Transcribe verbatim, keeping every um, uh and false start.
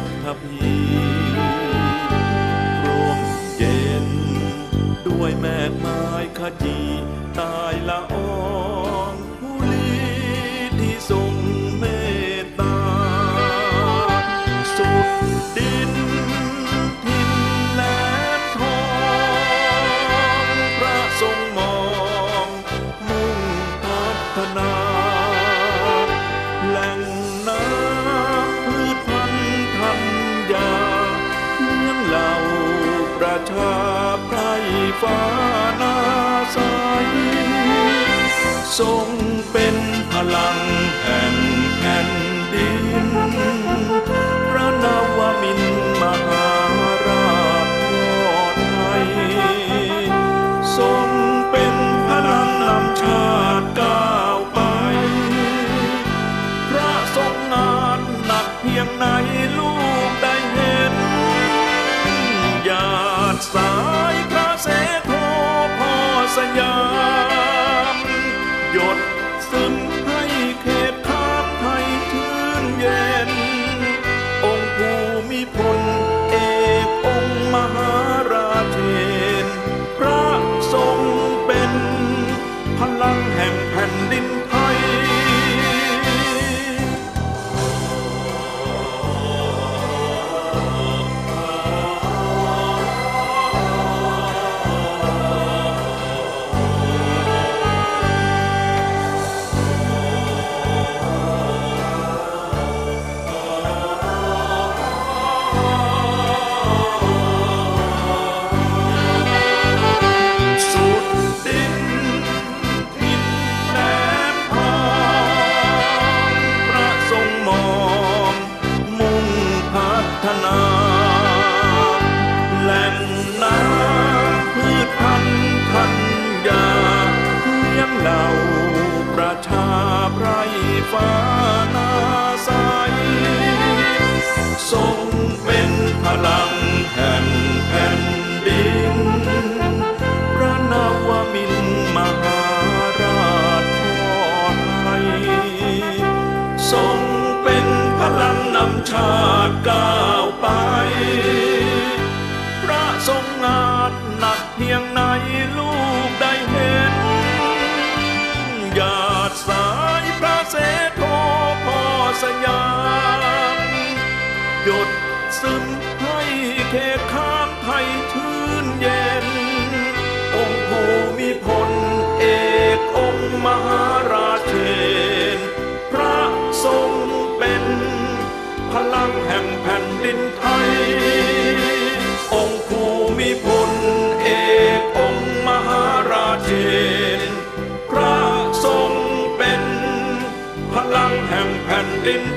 ฐพีร่มเย็นด้วยแม่ไม้ขจีตายละอองผู้ลีที่ทรงเมตตาสุดดินทินแลนทองพระทรงมองมุ่งพัฒนาแหล่งน้ำพืชพันธุ์ธัญญาเลี้ยงเหล่าประชาไพร่ฟ้านาใสทรงเป็นพลังแห่งแผ่นดินพระนวมินทร์มหาราชพ่อไทยทรงเป็นพลังนำชาติก้าวไปพระทรงงานหนักเพียงไหนลูกได้เห็นหยาดสายพระเสโทพ่อสยามหยดซึมให้เขตข้ามไทยชื่นเย็นองค์ภูมิพลเอกองค์มหาราเชนพระทรงเป็นพลังแห่งแผ่นดินไทยแหล่งน้ำพืชพันธุ์ธัญญาเลี้ยงเหล่าประชาไพร่ฟ้านาใสทรงเป็นพลังแห่งแผ่นดินพระนวมินทร์มหาราชพ่อไทยทรงเป็นพลังนำชาติก้าวไปพระทรงงานหนักเพียงไหนลูกได้เห็นหยาดสายพระเสโทพ่อสยามหยดซึมให้เขตข้ามไทยชื่นเย็นองค์ภูมิพลเอกองค์มหาราเชนพระทรงเป็นพลังแห่งแผ่นดินไทยองค์ภูมิพลเอกองค์มหาราเชนพระทรงเป็นพลังแห่งแผ่นดิน